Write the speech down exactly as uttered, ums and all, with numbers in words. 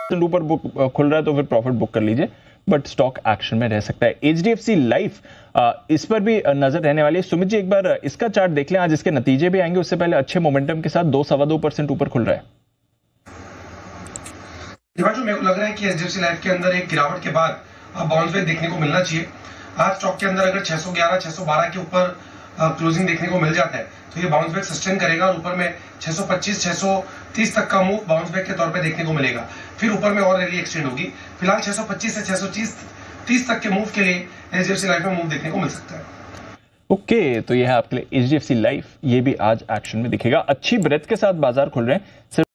ऊपर बुक खुल रहा है तो फिर प्रॉफिट बुक कर लीजिए, बट स्टॉक एक्शन में रह सकता है। एचडीएफसी लाइफ इस पर भी नजर रहने वाली है। सुमित जी एक बार इसका चार्ट देख लें, आज इसके नतीजे भी आएंगे, उससे पहले अच्छे मोमेंटम के साथ दो सवा दो परसेंट ऊपर खुल रहा है। जो मेरे को लग रहा है कि एचडीएफसी लाइफ के अंदर एक गिरावट के बाद बाउंस बैक देखने को मिलना चाहिए। आज स्टॉक के अंदर अगर छह सौ ग्यारह छह सौ बारह के ऊपर क्लोजिंग देखने को मिल जाता है तो ये बाउंस बैक सस्टेन करेगा और ऊपर में छह सौ पच्चीस छह सौ तीस तक का मूव बाउंस बैक के तौर पे देखने को मिलेगा। फिर ऊपर में और रैली एक्सटेंड होगी। फिलहाल छह सौ पच्चीस से छह सौ तीस तक के मूव के लिए एचडीएफसी लाइफ में मूव देखने को मिल सकता है। ओके okay, तो यह है आपके लिए एचडीएफसी लाइफ, ये भी आज एक्शन में दिखेगा। अच्छी ब्रेथ के साथ बाजार खुल रहे हैं।